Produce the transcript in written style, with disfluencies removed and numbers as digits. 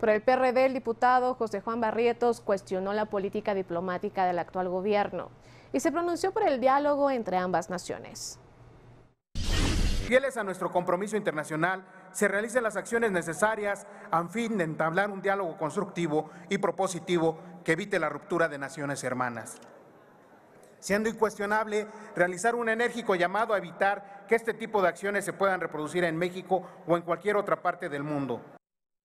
Por el PRD, el diputado José Juan Barrientos cuestionó la política diplomática del actual gobierno y se pronunció por el diálogo entre ambas naciones. Fieles a nuestro compromiso internacional, se realicen las acciones necesarias a fin de entablar un diálogo constructivo y propositivo que evite la ruptura de naciones hermanas. Siendo incuestionable realizar un enérgico llamado a evitar que este tipo de acciones se puedan reproducir en México o en cualquier otra parte del mundo.